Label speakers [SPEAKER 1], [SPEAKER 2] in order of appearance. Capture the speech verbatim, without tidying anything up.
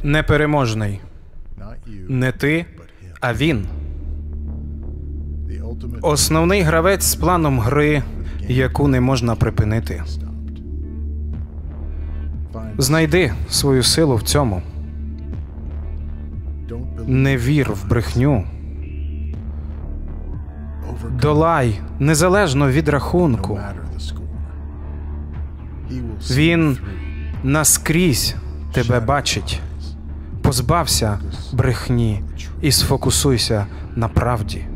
[SPEAKER 1] непереможний. Не ти, а він. Основний гравець з планом гри, яку не можна припинити. Знайди свою силу в цьому. Не вір в брехню. Долай, незалежно від рахунку. Він наскрізь тебе бачить. Позбався брехні і сфокусуйся на правді.